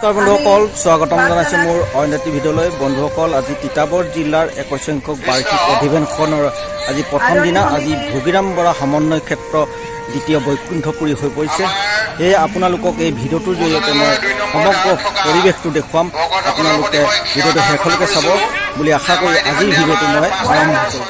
নমস্কাৰ বন্ধুসকল, স্বাগতম জনাইছোঁ মোৰ অন্য এটি ভিডিঅ'লৈ। বন্ধুসকল, আজি তিতাবৰ জিলাৰ 21 সংখ্যক বাৰ্ষিক অধিৱেশনৰ আজি প্ৰথম দিনা। আজি ভোগীৰাম বৰা সমন্বয় ক্ষেত্ৰ দ্বিতীয় বৈকুণ্ঠপুৰী হৈ পৰিছে। সেয়ে আপোনালোকক এই ভিডিঅ'টোৰ জৰিয়তে মই সমগ্ৰ পৰিৱেশটো দেখুৱাম। আপোনালোকে ভিডিঅ'টো শেষলৈকে চাব বুলি আশা কৰি আজিৰ ভিডিঅ'টো মই আৰম্ভ কৰিছোঁ।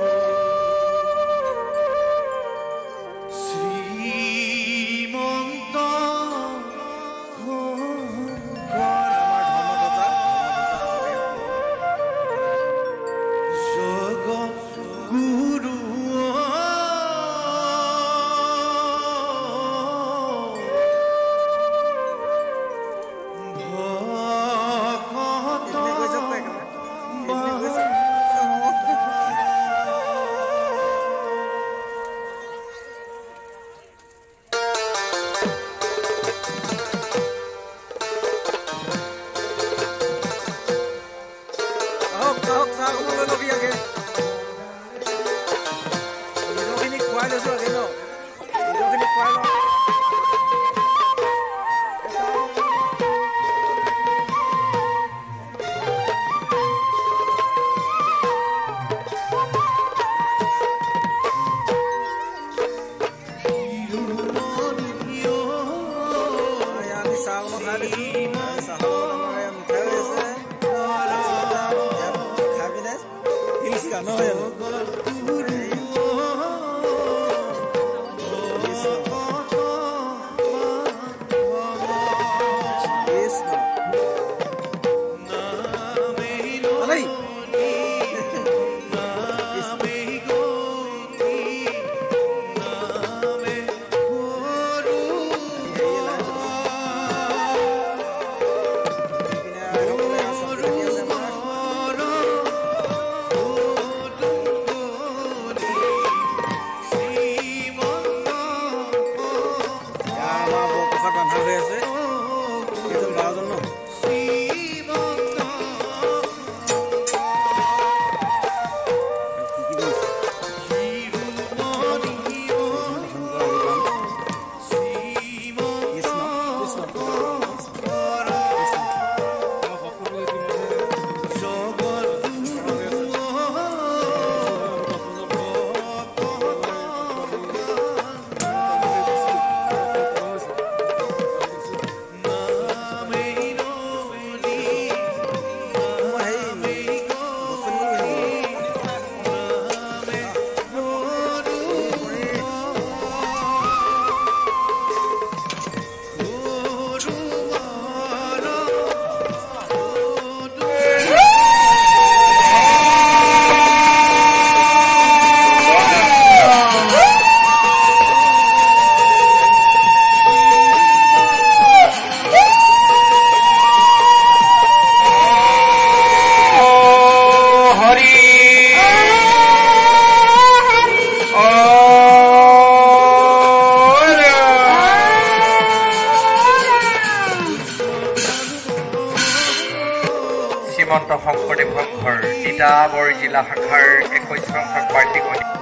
শ্ৰীমন্ত শংকৰদেৱ সংঘৰ তিতাবৰ জিলা শাখাৰ 21 সংখ্যক বাৰ্ষিক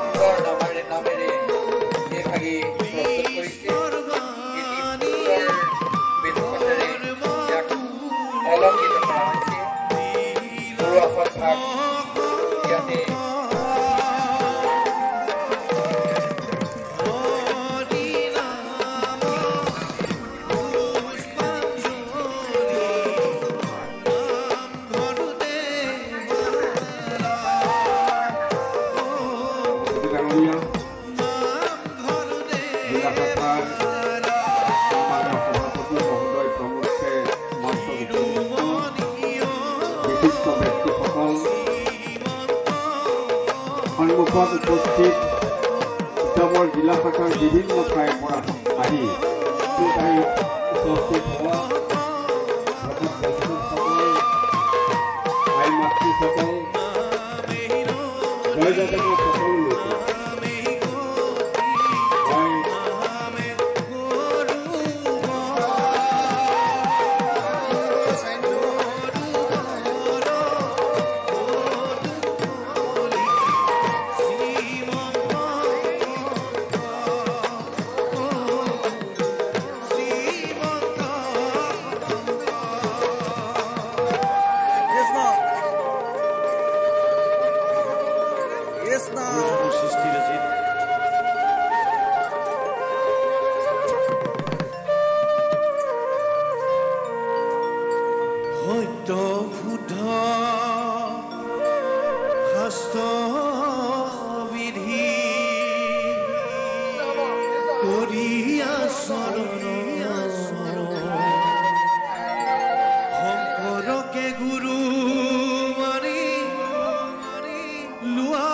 অলংকৃত কৰা হৈছে। ঘৰুৱা সভাত ইয়াতে সন্মুখত উপস্থিত তিতাবৰ জিলা শাখাৰ বিভিন্ন ঠাইৰ পৰা আহি উপস্থিত হোৱা ভাই মাতৃসকল, জয়জাতকৰ সকলো লোক সত্য শুদ্ধ শাস্ত্ৰ বিধি কৰি আচৰণ শংকৰকে গুৰু মানি লোৱা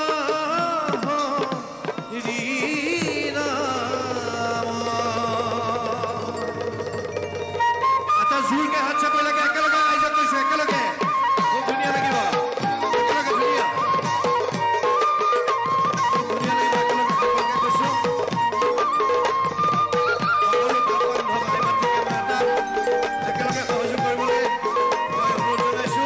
জোৰকে হাত চাপই লাগে একেলগে আইজত কৈছো একেলগে খুব ধুনীয়া লাগিব একেলগে ধুনীয়া লাগিব একেলগে ভালকে কৈছো একেলগে সহযোগ কৰিবলৈ মই অনুৰোধ জনাইছো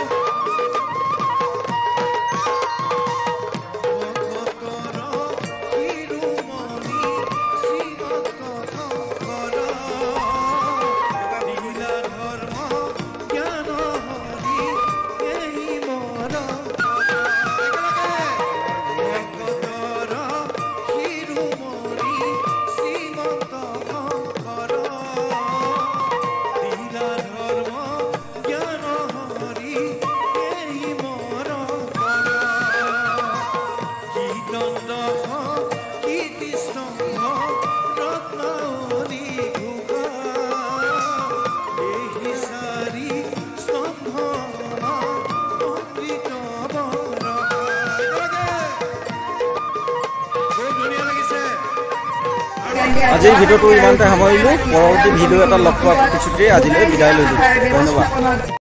আজিৰ ভিডিঅ'টো ইমানতে সামৰিলোঁ পৰৱৰ্তী ভিডিঅ' এটা লগ পোৱাৰ প্ৰতিশ্ৰুতিৰে আজিলৈ বিদায় লৈছোঁ ধন্যবাদ।